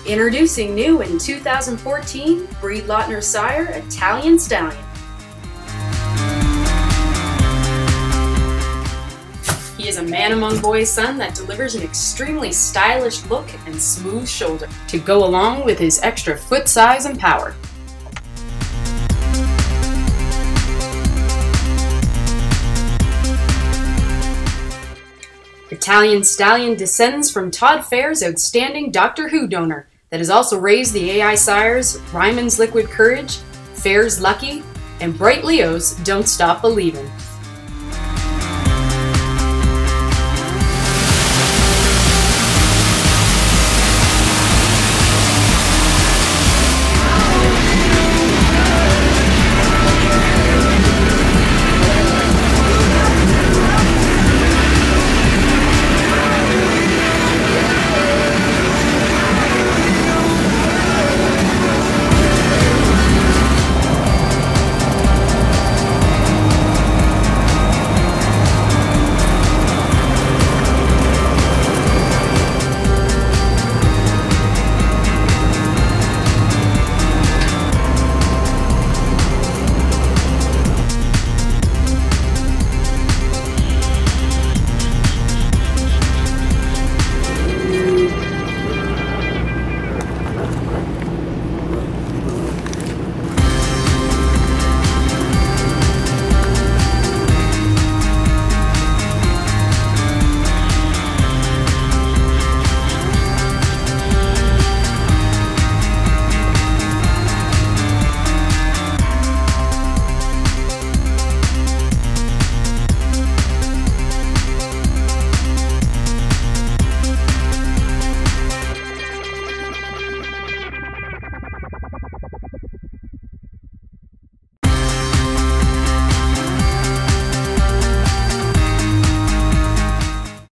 Introducing new in 2014, breed Lautner sire, Italian Stallion. He is a man among boys son that delivers an extremely stylish look and smooth shoulder to go along with his extra foot size and power. Italian Stallion descends from Todd Fair's outstanding Doctor Who donor that has also raised the AI sires Ryman's Liquid Courage, Fair's Lucky, and Bright Leo's Don't Stop Believin'.